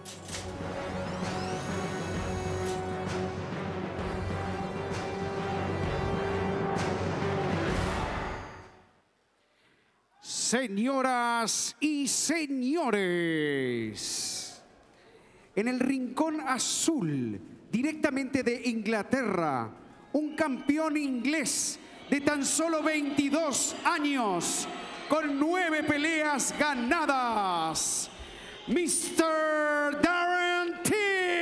Señoras y señores, en el rincón azul, directamente de Inglaterra, un campeón inglés de tan solo 22 años, con 9 peleas ganadas, Mr. Darren Till.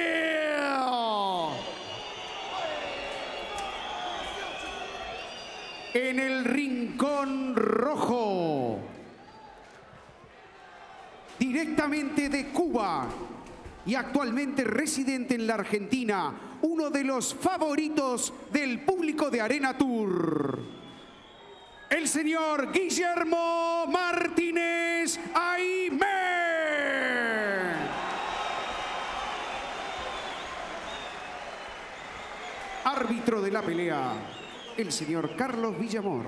En el rincón rojo, directamente de Cuba y actualmente residente en la Argentina, uno de los favoritos del público de Arena Tour, el señor Guillermo Martínez Aimé. Árbitro de la pelea, el señor Carlos Villamor.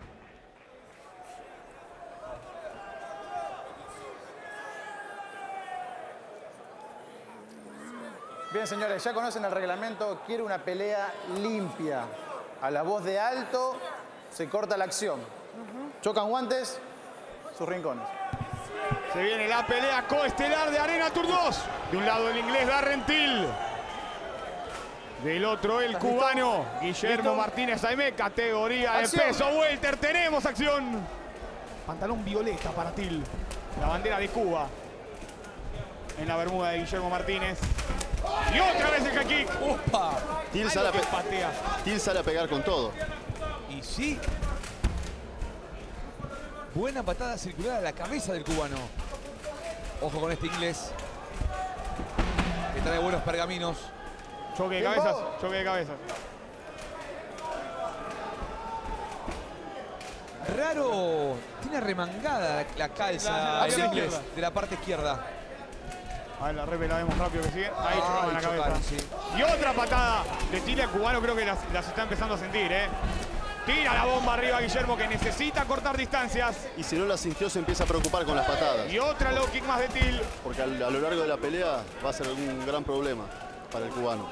Bien, señores, ya conocen el reglamento. Quiere una pelea limpia. A la voz de alto se corta la acción. Chocan guantes, sus rincones. Se viene la pelea coestelar de Arena Tour 2. De un lado el inglés Darren Till. Del otro el cubano Guillermo Martínez Aimé. Categoría de peso welter. Tenemos acción. Pantalón violeta para Till. La bandera de Cuba. En la bermuda de Guillermo Martínez. Y otra vez el high kick. ¡Opa! Till sale a pegar con todo. Y sí. Buena patada circular a la cabeza del cubano. Ojo con este inglés. Que trae buenos pergaminos. Choque de cabezas, choque de cabezas. Raro. Tiene remangada la calza el inglés de la parte izquierda. A ver, la repe la vemos rápido que sigue. Ahí chocaron la cabeza. Sí. Y otra patada de Till al cubano, creo que las está empezando a sentir, ¿eh? Tira la bomba arriba Guillermo, que necesita cortar distancias. Y si no la sintió, se empieza a preocupar con las patadas. Y otra low kick más de Till. Porque a lo largo de la pelea va a ser un gran problema para el cubano.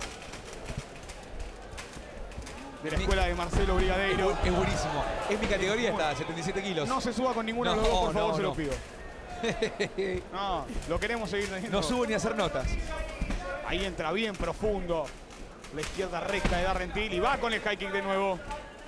De la escuela de Marcelo Brigadeiro. Es buenísimo. Es mi categoría, está 77 kilos. No se suba con ninguno de los dos, por favor, se lo pido. No, lo queremos seguir teniendo. No subo ni a hacer notas. Ahí entra bien profundo. La izquierda recta de Darren Till y va con el high kick de nuevo.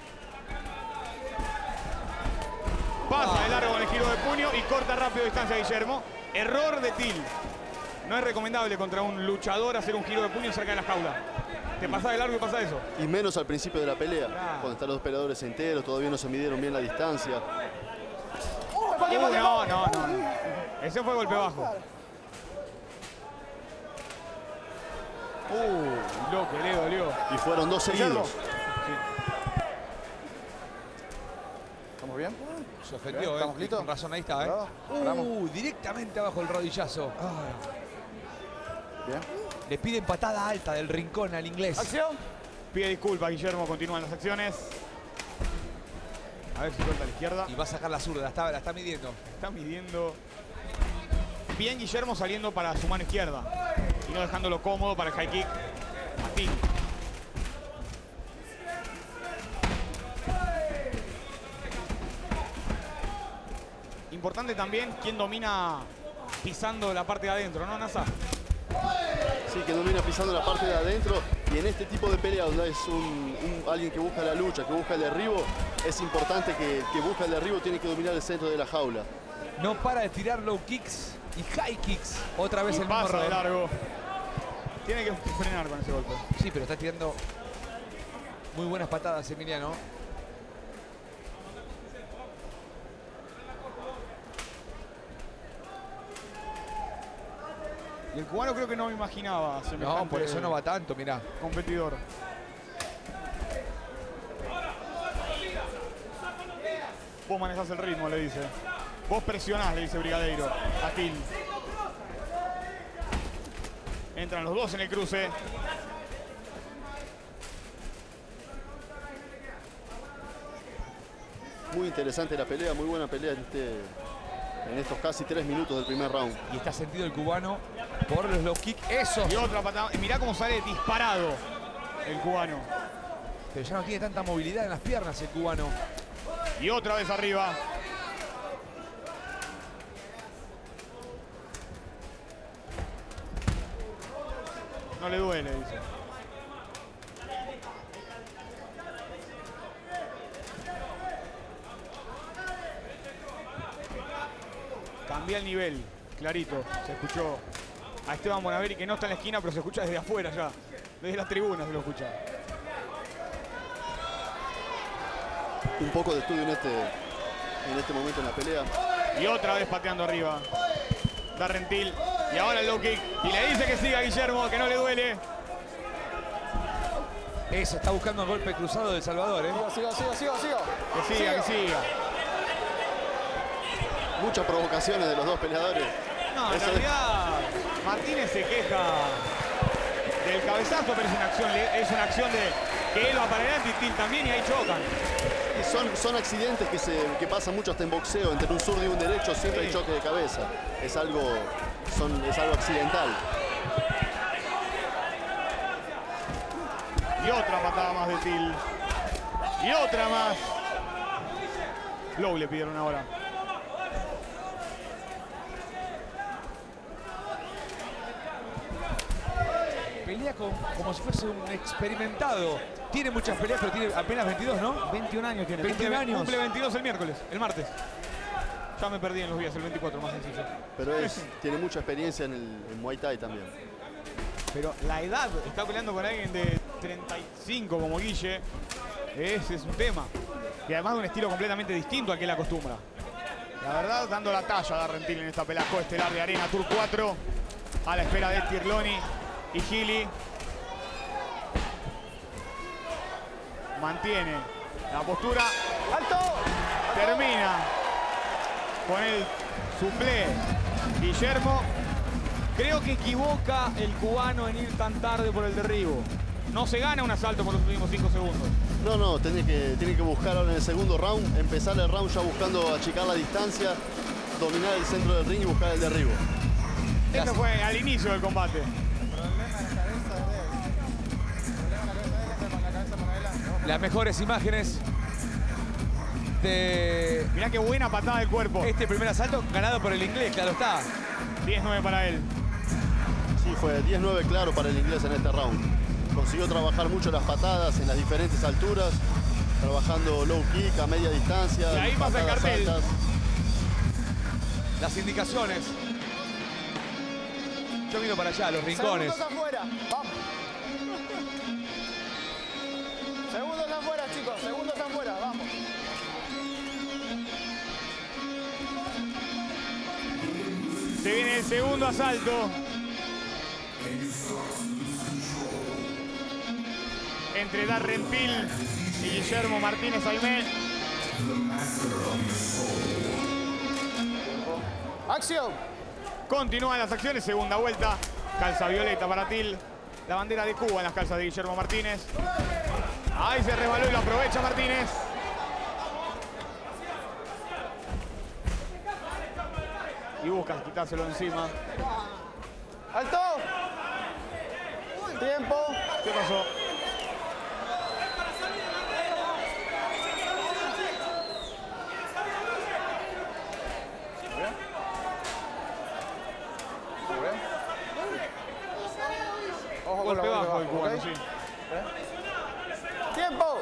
Pasa de largo con el giro de puño y corta rápido distancia Guillermo. Error de Till. No es recomendable contra un luchador hacer un giro de puño cerca de la jaula. Te pasa de largo y pasa eso. Y menos al principio de la pelea, cuando están los peleadores enteros, todavía no se midieron bien la distancia. No. Ese fue golpe bajo. Lo que le dolió. Y fueron 2 seguidos. Sí. ¿Estamos bien? Se ofendió, ¿Estamos listos? Con razón, ahí está, directamente abajo el rodillazo. Bien. Le piden patada alta del rincón al inglés. ¡Acción! Pide disculpas, Guillermo. Continúan las acciones. A ver si suelta a la izquierda. Y va a sacar la zurda, la está midiendo. Está midiendo. Bien Guillermo saliendo para su mano izquierda. Y no dejándolo cómodo para el high kick a Till. Importante también quién domina pisando la parte de adentro, ¿no, Nasa? Sí, que domina pisando la parte de adentro. Y en este tipo de pelea, donde es alguien que busca la lucha, que busca el derribo, es importante que busca el derribo, tiene que dominar el centro de la jaula. No para de tirar low kicks y high kicks. Otra vez el mismo pasa de error. largo. Tiene que frenar con ese golpe. Sí, pero está tirando muy buenas patadas, Emiliano. Y el cubano creo que no me imaginaba semejante. No, por eso no va tanto, mirá. Competidor. Vos manejás el ritmo, le dice. Vos presionás, le dice Brigadeiro a Till. Entran los dos en el cruce. Muy interesante la pelea, muy buena pelea en estos casi 3 minutos del primer round. Y está sentido el cubano por los low kick. Esos. Y otra patada. Mirá cómo sale disparado el cubano. Pero ya no tiene tanta movilidad en las piernas el cubano. Y otra vez arriba. No le duele, dice. Cambia el nivel, clarito. Se escuchó a Esteban Bonaveri, que no está en la esquina, pero se escucha desde afuera ya. Desde las tribunas se lo escucha. Un poco de estudio en este momento en la pelea. Y otra vez pateando arriba. Darrentil. Y ahora el low kick. Y le dice que siga Guillermo, que no le duele. Eso, está buscando el golpe cruzado de Salvador, ¿eh? Sigo. Que siga, que siga. Muchas provocaciones de los dos peleadores. No, en Eso realidad Martínez se queja del cabezazo, pero es una acción de que él va para adelante y Til también, y ahí chocan. Y son accidentes que pasan mucho hasta en boxeo. Entre un zurdo y un derecho siempre hay choque de cabeza. Es algo accidental. Y otra patada más de Til. Y otra más. Low le pidieron ahora. Pelea como si fuese un experimentado. Tiene muchas peleas, pero tiene apenas 22, ¿no? 21 años tiene. 21 años. Cumple 22 el martes. Ya me perdí en los días, el 24, más sencillo. Pero tiene mucha experiencia en Muay Thai también. Pero la edad, está peleando con alguien de 35 como Guille, ese es un tema. Y además de un estilo completamente distinto al que él acostumbra. La verdad, dando la talla a Darrentil en esta pelea coestelar de Arena Tour 4. A la espera de Tirloni y Gili. Mantiene la postura. ¡Alto! Termina con el suplé Guillermo. Creo que equivoca el cubano en ir tan tarde por el derribo. No se gana un asalto por los últimos 5 segundos. No, tiene que buscar ahora en el segundo round, empezar el round ya buscando achicar la distancia, dominar el centro del ring y buscar el derribo. Esto fue al inicio del combate. Las mejores imágenes de Mirá qué buena patada del cuerpo. este primer asalto ganado por el inglés, claro está. 10-9 para él. Sí, fue 10-9 claro para el inglés en este round. Consiguió trabajar mucho las patadas en las diferentes alturas, trabajando low kick a media distancia. Y ahí pasa el patadas cartel. altas. Las indicaciones. Yo miro para allá, los rincones. Segundos afuera, vamos. Segundos afuera, chicos, segundos afuera, vamos. Se viene el segundo asalto. Entre Darrentil y Guillermo Martínez Aimé. ¡Acción! Continúan las acciones, segunda vuelta. Calza violeta para Til. La bandera de Cuba en las calzas de Guillermo Martínez. Ahí se resbaló y lo aprovecha Martínez. Y busca quitárselo encima. ¡Alto! Tiempo. ¿Qué pasó? Ojo con la Golpe boca bajo el abajo, cubano, ¿ok? sí. ¡Tiempo!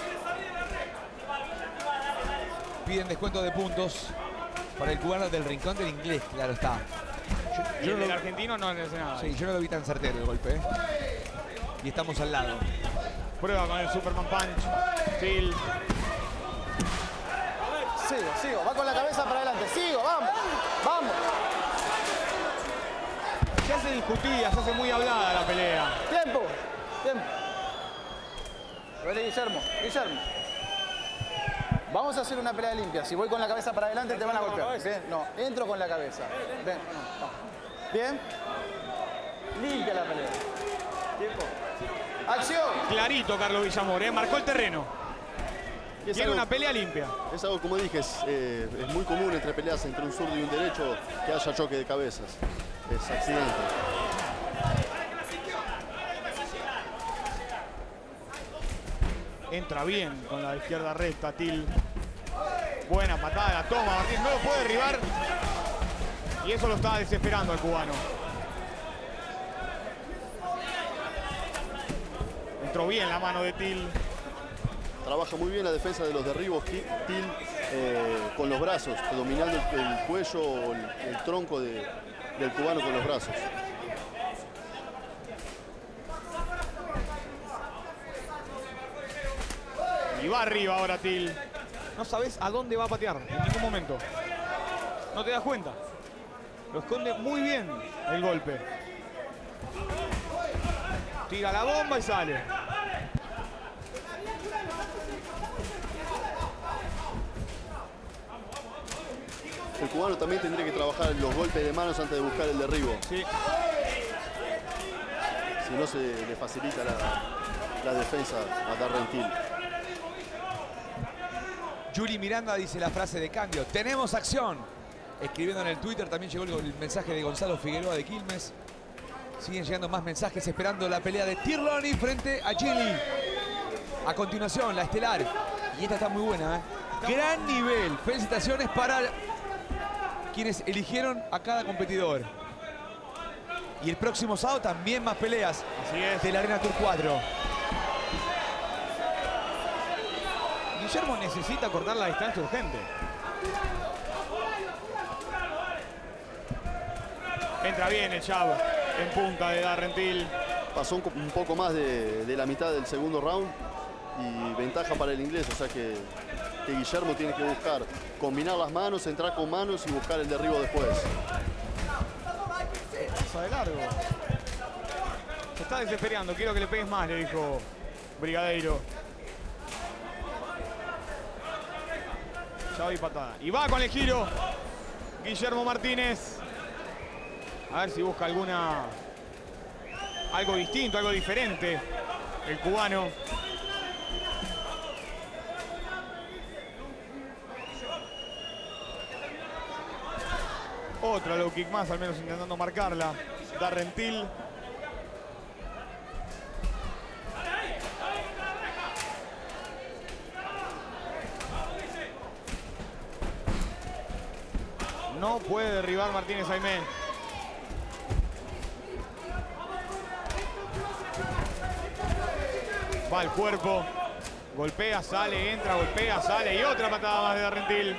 Piden descuento de puntos para el cubano del rincón del inglés, claro está. Y Yo el no del lo, argentino no le hace nada. sí, yo no lo vi tan certero el golpe, ¿eh? Y estamos al lado. Prueba con el Superman Punch. Til. Sigo. Va con la cabeza para adelante. Sigo, vamos. Vamos. Se hace discutida, se hace muy hablada la pelea. Tiempo. Vale, Guillermo. Vamos a hacer una pelea limpia. Si voy con la cabeza para adelante, te van a golpear. ¿Bien? No, entro con la cabeza. Ven. No. ¿Bien? Limpia la pelea. Tiempo. ¡Acción! Clarito Carlos Villamor, marcó el terreno. Quiere una pelea limpia. Es algo, como dije, es muy común entre peleas entre un zurdo y un derecho que haya choque de cabezas. Es accidente. Entra bien con la izquierda recta, Till. Buena patada, la toma, Martínez no lo puede derribar. Y eso lo estaba desesperando al cubano. Entró bien la mano de Till. Trabaja muy bien la defensa de los derribos, Till, con los brazos, dominando el cuello o el tronco del cubano con los brazos. Y va arriba ahora Till. No sabes a dónde va a patear en ningún momento. No te das cuenta. Lo esconde muy bien el golpe. Tira la bomba y sale. El cubano también tendría que trabajar los golpes de manos antes de buscar el derribo. Sí. Si no, se le facilita la defensa a Darren Till. Yuri Miranda dice la frase de cambio. ¡Tenemos acción! Escribiendo en el Twitter también llegó el mensaje de Gonzalo Figueroa de Quilmes. Siguen llegando más mensajes esperando la pelea de Tirloni frente a Gili. A continuación, la estelar. Y esta está muy buena, ¿eh? Gran nivel. Felicitaciones para quienes eligieron a cada competidor. Y el próximo sábado también más peleas. Así es. De la Arena Tour 4. Guillermo necesita cortar la distancia urgente. Entra bien el jab en punta de Darren Till. Pasó un poco más de la mitad del segundo round y ventaja para el inglés, o sea que Guillermo tiene que buscar combinar las manos, entrar con manos y buscar el derribo después. Pasa de largo. Se está desesperando, quiero que le pegues más, le dijo Brigadeiro. Chavo y patada. Y va con el giro Guillermo Martínez. A ver si busca algo distinto, algo diferente. El cubano. Otra low kick más, al menos intentando marcarla. Darren Till. No puede derribar Martínez Aimé. Va al cuerpo. Golpea, sale, entra, golpea, sale. Y otra patada más de Darren Till.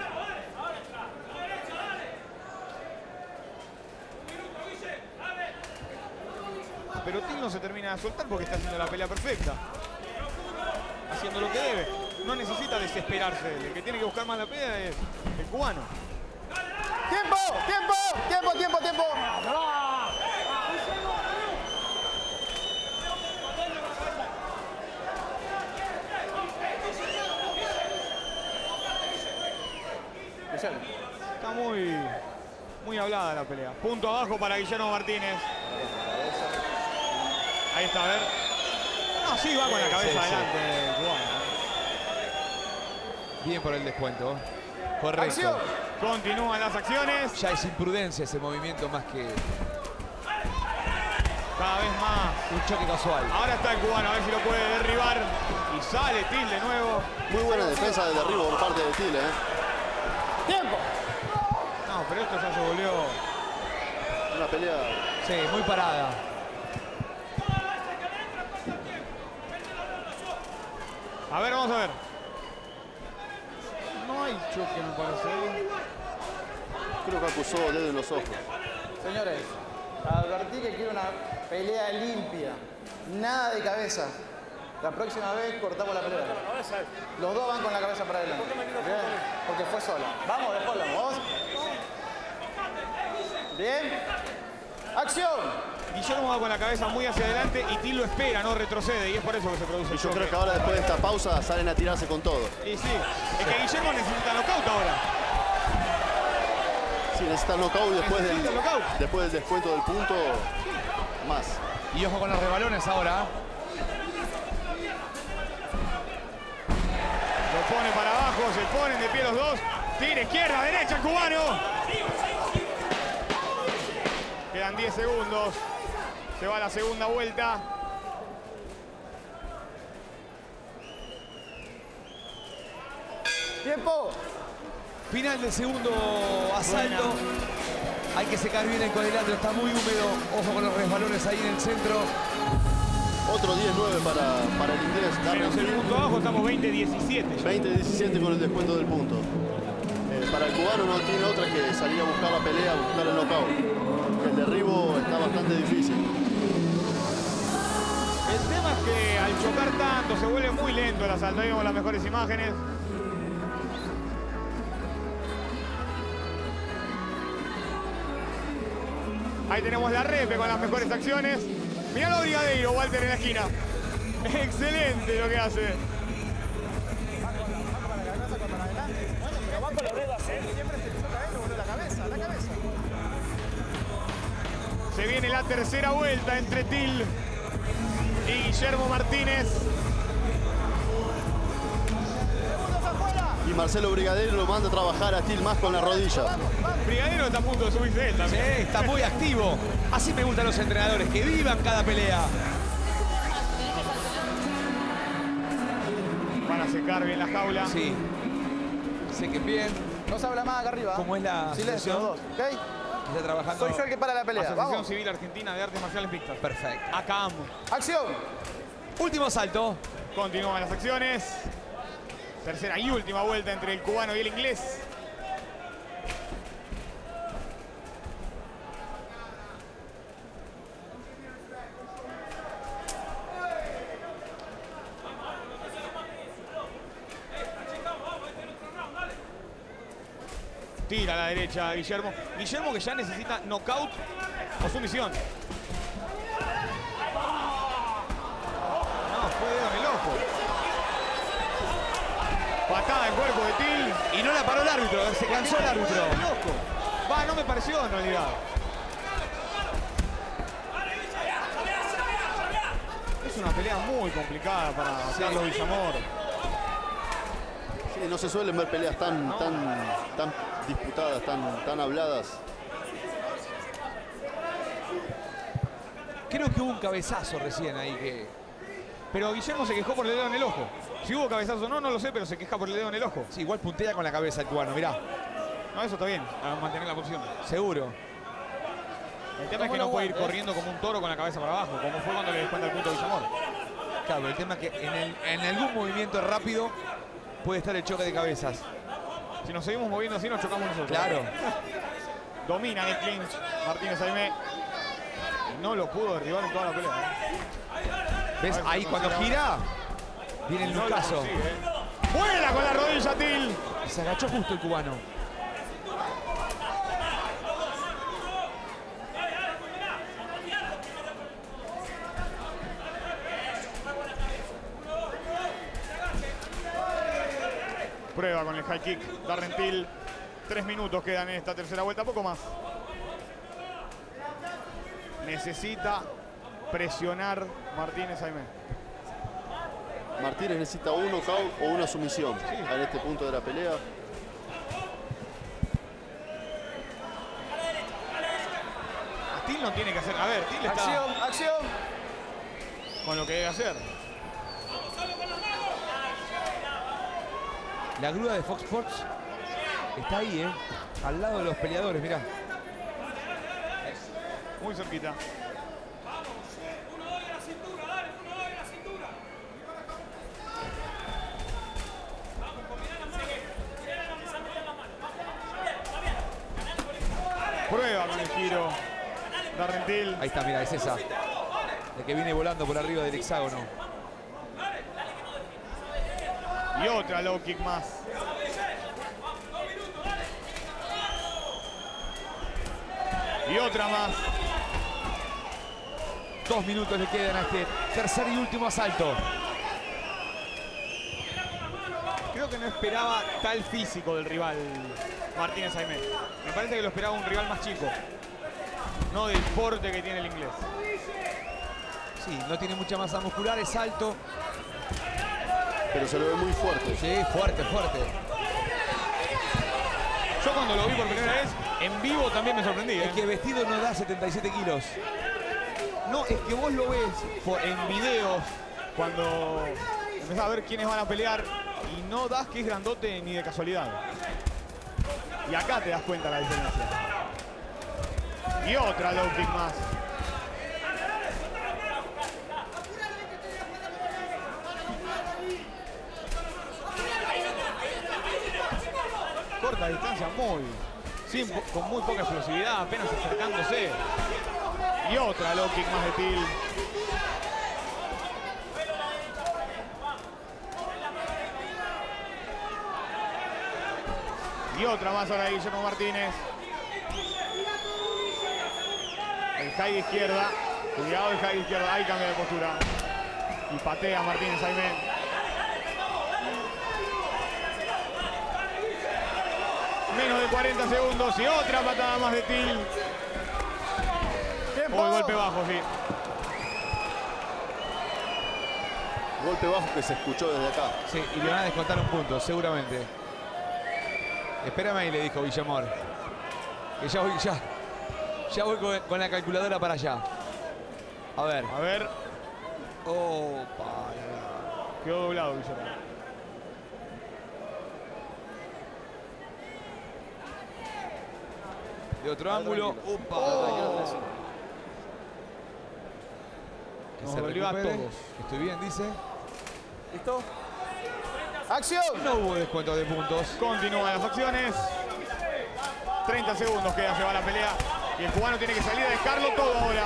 Pero Till no se termina de soltar porque está haciendo la pelea perfecta. Haciendo lo que debe. No necesita desesperarse. El que tiene que buscar más la pelea es el cubano. ¡Tiempo! ¡Tiempo! ¡Tiempo, tiempo, tiempo! Está muy hablada la pelea. Punto abajo para Guillermo Martínez. Ahí está, a ver. No, sí, va con la cabeza adelante el cubano. Bien por el descuento. Correcto. ¡Acción! Continúan las acciones. Ya es imprudencia ese movimiento más que Cada vez más. un choque casual. Ahora está el cubano, a ver si lo puede derribar. Y sale Till de nuevo. Muy buena defensa de derribo por parte de Till, ¿eh? ¡Tiempo! No, pero esto ya se volvió. Una pelea. Sí, muy parada. A ver, vamos a ver. No hay choque, me parece. Creo que acusó dedo en los ojos. Señores, advertí que quiero una pelea limpia. Nada de cabeza. La próxima vez cortamos la pelea. Los dos van con la cabeza para adelante. Bien, porque fue sola. Vamos, después vamos. Bien. ¡Acción! Guillermo va con la cabeza muy hacia adelante y Till lo espera, no retrocede. Y es por eso que se produce Y el yo choque. creo que ahora, después de esta pausa, salen a tirarse con todo. Y sí, es que Guillermo necesita knockout ahora. Sí, necesita knockout Necesita knockout. después del descuento del punto. Más. Y ojo con los rebalones ahora. Lo pone para abajo, se ponen de pie los dos. Tira izquierda, derecha el cubano. Quedan 10 segundos. Se va a la segunda vuelta. ¡Tiempo! Final del segundo asalto. Hay que secar bien el cuadrilátero, está muy húmedo. Ojo con los resbalones ahí en el centro. Otro 10-9 para el inglés. Menos el punto abajo, estamos 20-17. 20-17 con el descuento del punto. Para el cubano no tiene otra que salir a buscar la pelea, buscar el knockout. El derribo está bastante difícil. El tema es que al chocar tanto se vuelve muy lento el asalto. Ahí vemos las mejores imágenes. Ahí tenemos la repe con las mejores acciones. Mirá lo Brigadeiro, Walter, en la esquina. Excelente lo que hace. Se viene la tercera vuelta entre Till y Guillermo Martínez. Y Marcelo Brigadeiro lo manda a trabajar a Till más con la rodilla. Brigadeiro está a punto de subirse él también. Sí, está muy activo. Así me gustan los entrenadores, que vivan cada pelea. Van a secar bien la jaula. Sí. Sequen bien. No se habla más acá arriba. ¿Cómo es la Silencio, asociación? los dos, ¿ok? Está trabajando. Soy yo el que para la pelea. Asociación Vamos. Civil Argentina de Artes Marciales Mixtas. Perfecto. ACAM. ¡Acción! Último asalto. Continúan las acciones. Tercera y última vuelta entre el cubano y el inglés. Tira a la derecha Guillermo. Guillermo que ya necesita knockout o sumisión. No, fue dedo en el ojo. Patada en cuerpo de Till. Y no la paró el árbitro, se cansó el árbitro. Va, no me pareció en realidad. Es una pelea muy complicada para Carlos Villamor. Sí, no se suelen ver peleas tan disputadas, tan habladas. Creo que hubo un cabezazo recién ahí que... Pero Guillermo se quejó por el dedo en el ojo. Si hubo cabezazo o no, no lo sé, pero se queja por el dedo en el ojo. Sí, igual puntea con la cabeza el cubano, mirá. No, eso está bien, a mantener la posición. Seguro. El tema es que no puede ir corriendo como un toro con la cabeza para abajo, como fue cuando le descuenta el punto a Villamor. Claro, el tema es que en algún movimiento rápido puede estar el choque de cabezas. Si nos seguimos moviendo así, nos chocamos nosotros. Claro. Domina el clinch Martínez Aimé. Y no lo pudo derribar en toda la pelea. ¿Ves? Ahí cuando gira, viene el lucaso. ¡Vuela con la rodilla, Till! Se agachó justo el cubano. Prueba con el high kick Darren Till. 3 minutos quedan en esta tercera vuelta, poco más. Necesita presionar Martínez Aimé. Martínez necesita un knockout o una sumisión en este punto de la pelea. Till no tiene que hacer. A ver, Till está ¡Acción! ¡Acción! con lo que debe hacer. La grúa de Fox Sports está ahí, al lado de los peleadores, mirá. Muy cerquita. Prueba con el giro Darren Till. Ahí está, mirá, es esa. La que viene volando por arriba del hexágono. Y otra low kick más. Y otra más. 2 minutos le quedan a este tercer y último asalto. Creo que no esperaba tal físico del rival Martínez Aimé. Me parece que lo esperaba un rival más chico. No del porte que tiene el inglés. Sí, no tiene mucha masa muscular, es alto. pero se lo ve muy fuerte. Sí, fuerte, fuerte. Yo cuando lo vi por primera vez, en vivo también me sorprendí. Es que vestido no da 77 kilos. No, es que vos lo ves en videos cuando empezás a ver quiénes van a pelear y no das que es grandote ni de casualidad. Y acá te das cuenta la diferencia. Y otra low kick más. Corta distancia con muy poca explosividad, apenas acercándose. Y otra low kick más de Till. Y otra más ahora de Guillermo Martínez. El high de izquierda. Cuidado el high de izquierda. Ahí cambia de postura. Y patea Martínez Aimé. Menos de 40 segundos y otra patada más de Till. O el golpe bajo, sí. Golpe bajo que se escuchó desde acá. Sí, y le van a descontar un punto, seguramente. Espérame ahí, le dijo Villamor. Que ya voy con la calculadora para allá. A ver. A ver. Opa. Quedó doblado Villamor. De otro ángulo. Opa. Que Nos se dolió a recupere. todos. Estoy bien, dice. ¿Listo? ¡Acción! No hubo descuento de puntos. Continúan las acciones. 30 segundos queda, se va la pelea. Y el cubano tiene que salir a dejarlo todo ahora.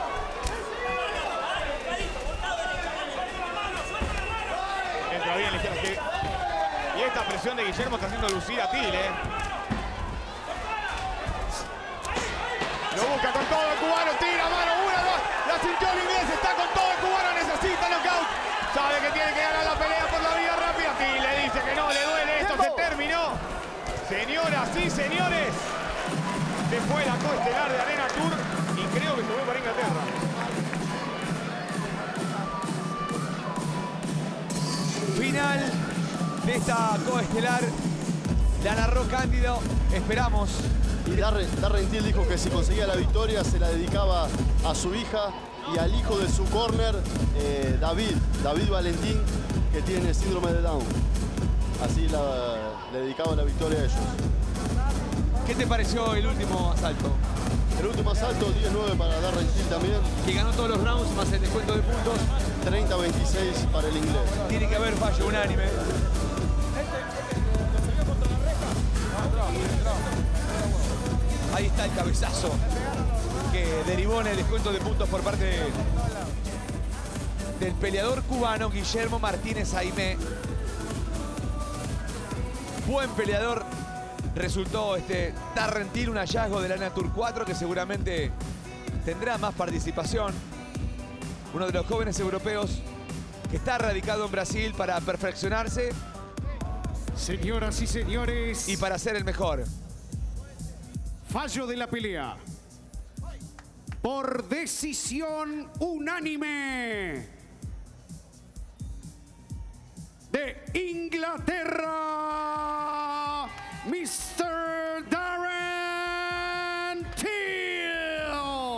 Entra bien, ligero. Y esta presión de Guillermo está haciendo lucir a Till, Lo busca con todo el cubano, tira mano, una, dos. La sintió el inglés, está con todo el cubano, necesita knockout. Sabe que tiene que ganar la pelea por la vía rápida. Till le dice que no le duele, esto se terminó. Señoras y señores, se fue la coestelar de Arena Tour y creo que se fue para Inglaterra. Final de esta coestelar. La narró Cándido. Esperamos. Y Darren Till dijo que si conseguía la victoria se la dedicaba a su hija y al hijo de su corner, David Valentín, que tiene síndrome de Down. Así le dedicaba la victoria a ellos. ¿Qué te pareció el último asalto? El último asalto, 10-9 para Darren Till también. Que ganó todos los rounds más el descuento de puntos. 30-26 para el inglés. Tiene que haber fallo unánime. Ahí está el cabezazo que derivó en el descuento de puntos por parte del peleador cubano Guillermo Martínez Aimé. Buen peleador resultó Darren Till, un hallazgo de la Arena Tour 4 que seguramente tendrá más participación. Uno de los jóvenes europeos que está radicado en Brasil para perfeccionarse. Señoras y señores. Y para ser el mejor. Fallo de la pelea. Por decisión unánime. De Inglaterra, Mr. Darren Till.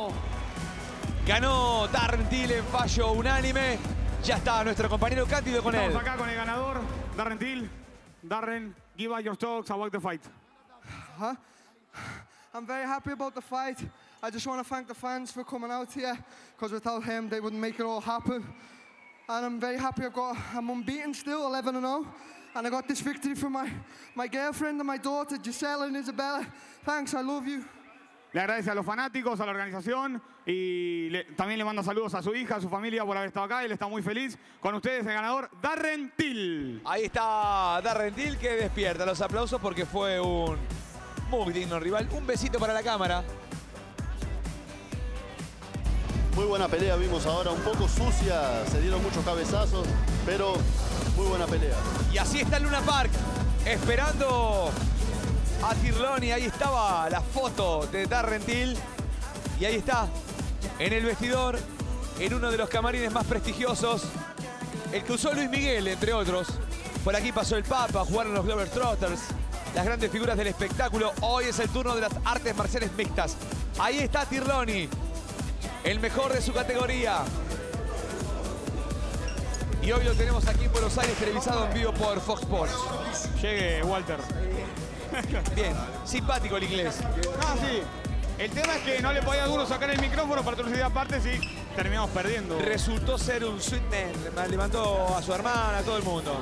Ganó Darren Till en fallo unánime. Ya está nuestro compañero Cándido con él. Estamos acá con el ganador, Darren Till. Darren, give us your thoughts about the fight. I'm very happy about the fight. I just want to thank the fans for coming out here, because without him, they wouldn't make it all happen. And I'm very happy I'm unbeaten still, 11-0. And I got this victory from my girlfriend and my daughter, Giselle and Isabella. Thanks, I love you. Le agradece a los fanáticos, a la organización y también le manda saludos a su hija, a su familia por haber estado acá. Él está muy feliz. Con ustedes el ganador, Darren Till. Ahí está Darren Till que despierta los aplausos porque fue un muy digno rival. Un besito para la cámara. Muy buena pelea vimos ahora, un poco sucia, se dieron muchos cabezazos, pero muy buena pelea. Y así está el Luna Park, esperando a Tirloni. Ahí estaba la foto de Darren Till. Y ahí está, en el vestidor, en uno de los camarines más prestigiosos. El que usó Luis Miguel, entre otros. Por aquí pasó el Papa, jugaron los Globetrotters, las grandes figuras del espectáculo. Hoy es el turno de las artes marciales mixtas. Ahí está Tirloni, el mejor de su categoría. Y hoy lo tenemos aquí en Buenos Aires, televisado en vivo por Fox Sports. Llegue, Walter. Bien, simpático el inglés. Ah, sí. El tema es que no le podía duro sacar el micrófono para torcer aparte, sí, terminamos perdiendo. Resultó ser un sweet man, levantó a su hermana, a todo el mundo.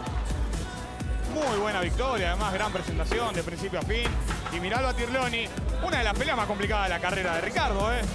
Muy buena victoria, además gran presentación de principio a fin. Y miralo a Tirloni, una de las peleas más complicadas de la carrera de Ricardo, ¿eh?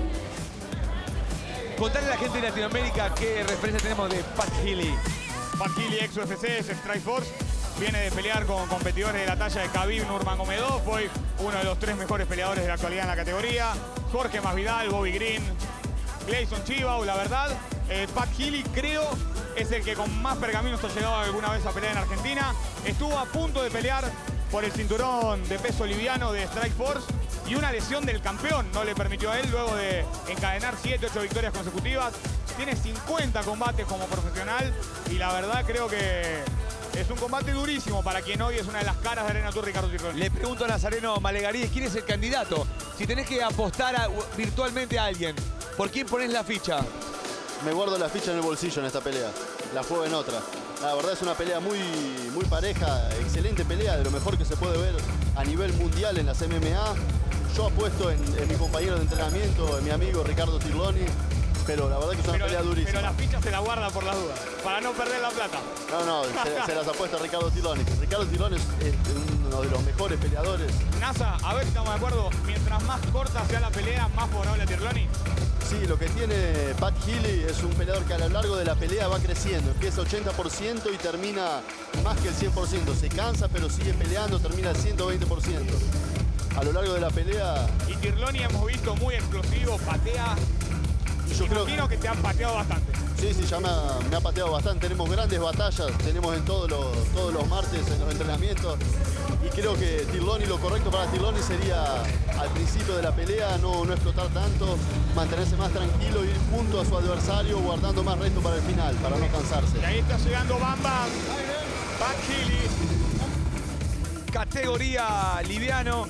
Contarle a la gente de Latinoamérica qué referencia tenemos de Pat Healy. Pat Healy, ex UFC, es Strikeforce. Viene de pelear con competidores de la talla de Khabib Nurmagomedov, hoy uno de los 3 mejores peleadores de la actualidad en la categoría. Jorge Masvidal, Bobby Green, Gleison Chivau, la verdad. Pat Healy creo es el que con más pergaminos ha llegado alguna vez a pelear en Argentina. Estuvo a punto de pelear por el cinturón de peso liviano de Strikeforce y una lesión del campeón no le permitió a él luego de encadenar 7, 8 victorias consecutivas. Tiene 50 combates como profesional y la verdad creo que es un combate durísimo para quien hoy es una de las caras de Arena Tour, Ricardo Tirloni. Le pregunto a Nazareno Malegaríes quién es el candidato. Si tenés que apostar virtualmente a alguien, ¿por quién ponés la ficha? Me guardo la ficha en el bolsillo en esta pelea. La juego en otra. La verdad es una pelea muy pareja, excelente pelea, de lo mejor que se puede ver a nivel mundial en las MMA. Yo apuesto en mi compañero de entrenamiento, en mi amigo Ricardo Tirloni, pero la verdad que es una pelea durísima. Pero la ficha se la guarda por las dudas, para no perder la plata. No, se las apuesta a Ricardo Tirloni. Ricardo Tirloni es uno de los mejores peleadores. NASA, a ver si estamos de acuerdo, mientras más corta sea la pelea, más favorable a Tirloni. Sí, lo que tiene Pat Healy es un peleador que a lo largo de la pelea va creciendo. Empieza 80% y termina más que el 100%. Se cansa, pero sigue peleando, termina el 120%. A lo largo de la pelea... Y Tirloni hemos visto muy explosivo, patea. Yo imagino que te han pateado bastante. Sí, ya me ha pateado bastante. Tenemos grandes batallas, tenemos en todos los martes en los entrenamientos. Y creo que Tirloni, lo correcto para Tirloni sería al principio de la pelea no explotar tanto, mantenerse más tranquilo, ir junto a su adversario, guardando más resto para el final, para no cansarse. Y ahí está llegando Bamba, Pat Healy. Categoría liviano,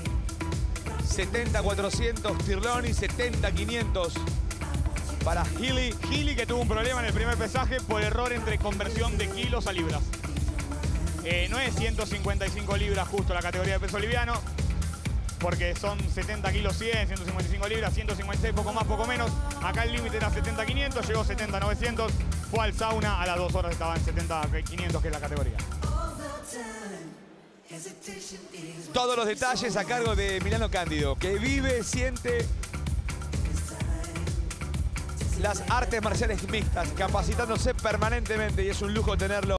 70-400 Tirloni, 70-500 para Healy. Healy que tuvo un problema en el primer pesaje por error entre conversión de kilos a libras. No es 155 libras justo la categoría de peso liviano, porque son 70 kilos 100, 155 libras, 156, poco más, poco menos. Acá el límite era 70-500, llegó 70-900, fue al sauna, a las 2 horas estaba en 70-500, que es la categoría. Todos los detalles a cargo de Milano Cándido, que vive, siente las artes marciales mixtas, capacitándose permanentemente y es un lujo tenerlo.